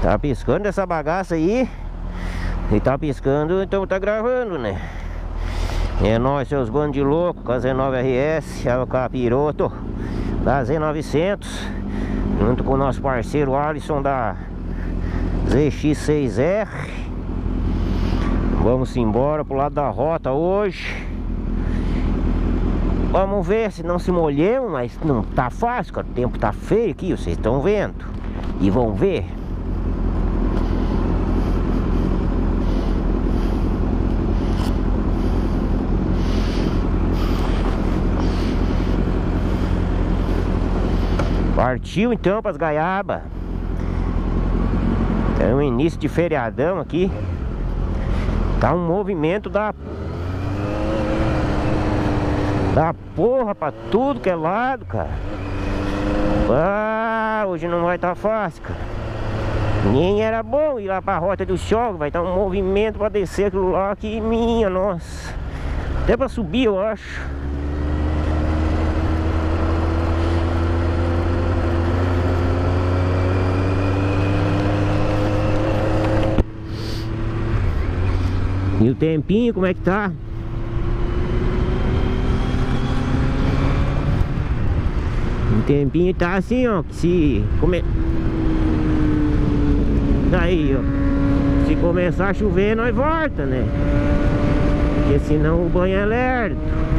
Tá piscando essa bagaça aí. E tá piscando, então tá gravando, né? É nóis, seus bandos de louco, com a Z9RS, é o capiroto da Z900, junto com o nosso parceiro Alisson da ZX6R. Vamos embora pro lado da rota hoje. Vamos ver se não se molhemos, mas não tá fácil, cara. O tempo tá feio aqui, vocês estão vendo. E vão ver. Partiu então para as Gaiaba. Tem um início de feriadão aqui. Tá um movimento da porra pra tudo que é lado, cara. Ah, hoje não vai estar fácil, cara. Nem era bom ir lá pra Rota do Choque. Vai estar um movimento pra descer aquilo lá que minha, nossa. Até pra subir, eu acho. E o tempinho, como é que tá? O tempinho tá assim, ó, que se Daí, ó, se começar a chover, nós volta, né? Porque senão o banho é lerdo.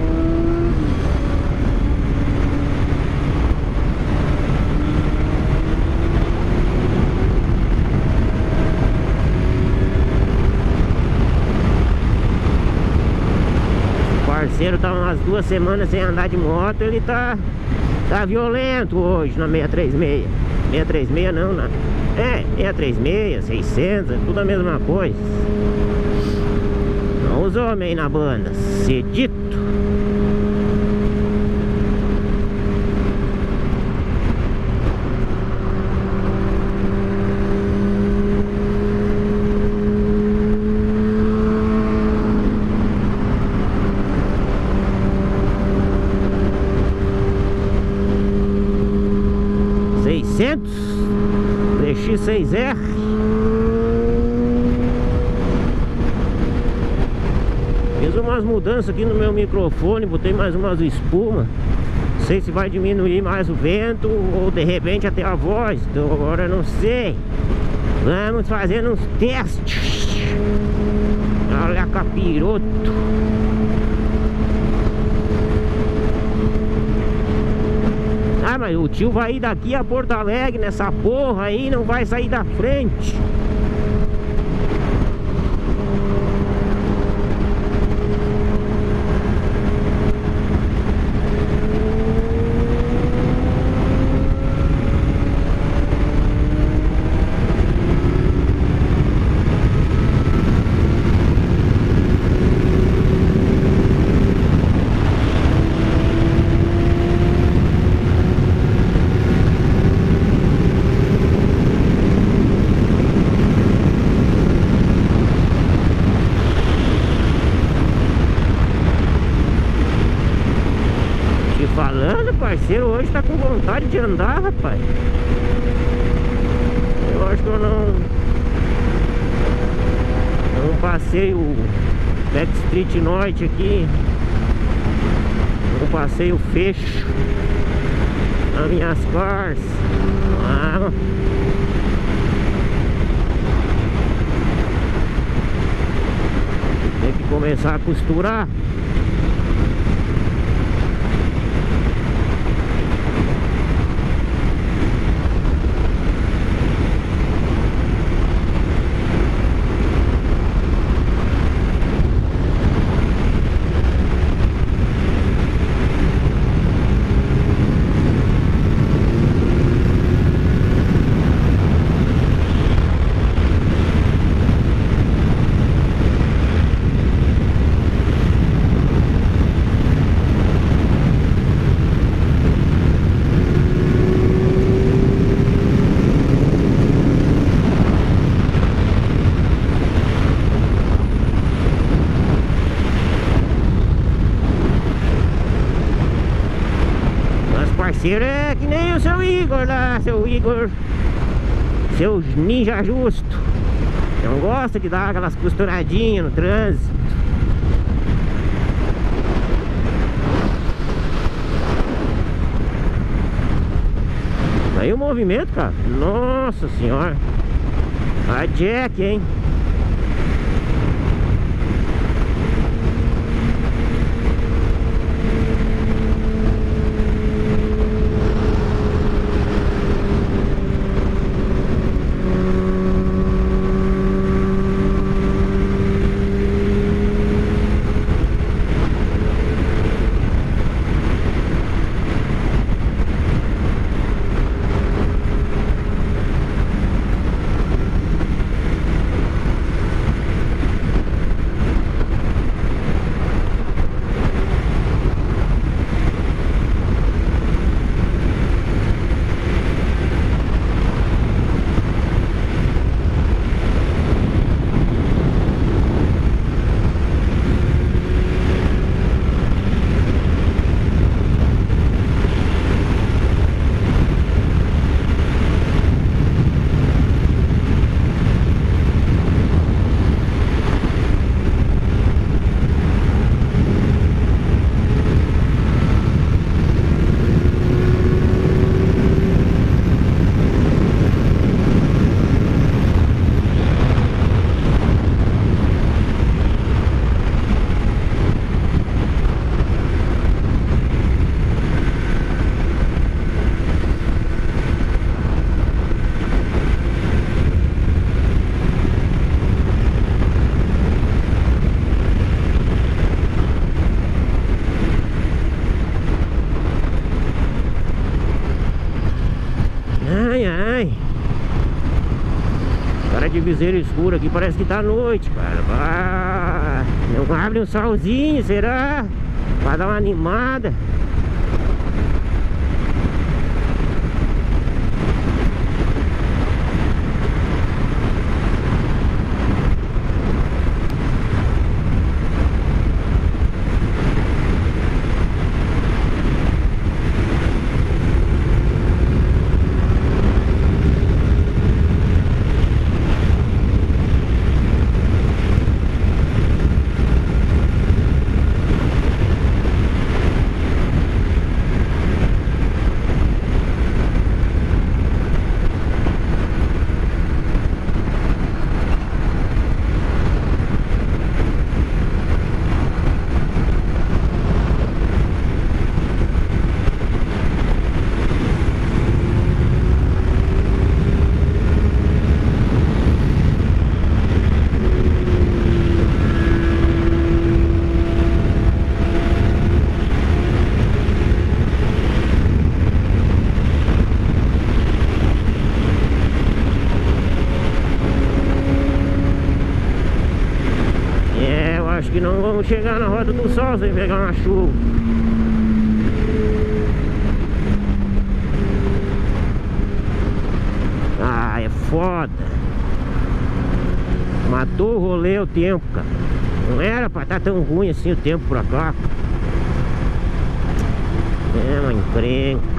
O parceiro tá umas 2 semanas sem andar de moto, ele tá violento hoje na 636. 636 não, na 636, 600, tudo a mesma coisa. Olha os homens aí na banda, cedito. ZX6R. Fiz umas mudanças aqui no meu microfone, botei mais umas espumas. Não sei se vai diminuir mais o vento ou de repente até a voz. Então agora não sei. Vamos fazendo uns testes. Olha, capiroto. Ah, mas o tio vai ir daqui a Porto Alegre nessa porra aí, não vai sair da frente. Falando, parceiro, hoje tá com vontade de andar, rapaz. Eu acho que eu não passei o Backstreet Norte aqui. Não passei o fecho nas minhas cores. Tem que começar a costurar. parceiro é que nem o seu Igor lá, seu Seus ninja justo. Não gosta de dar aquelas costuradinhas no trânsito. Aí o movimento, cara. Nossa senhora. A Jack, hein? Ai, ai. Cara de viseiro escuro aqui, parece que tá noite, cara. Ah, não abre um solzinho, será? Pra dar uma animada. Acho que não vamos chegar na Rota do Sol sem pegar uma chuva. Ah, é foda. Matou o rolê o tempo, cara. Não era pra estar tão ruim assim o tempo pra cá. É uma encrenca.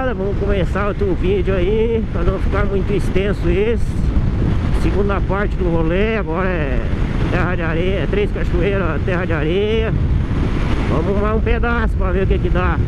rapaziada, vamos começar outro vídeo aí, para não ficar muito extenso esse. Segunda parte do rolê, agora é terra de areia, 3 cachoeiras, terra de areia. Vamos arrumar um pedaço para ver o que dá.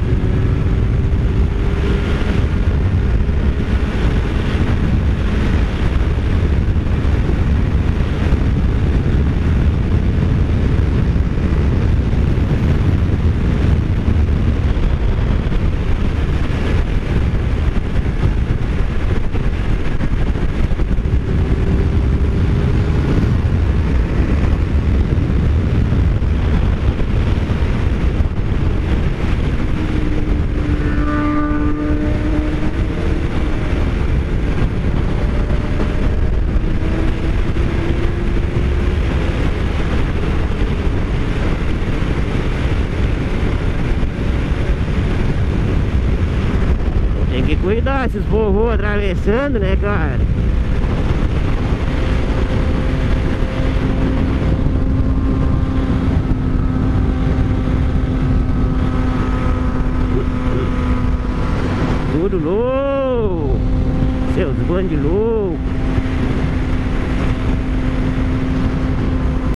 Tem que cuidar esses vovô atravessando, né, cara? Tudo louco, seus bandos loucos.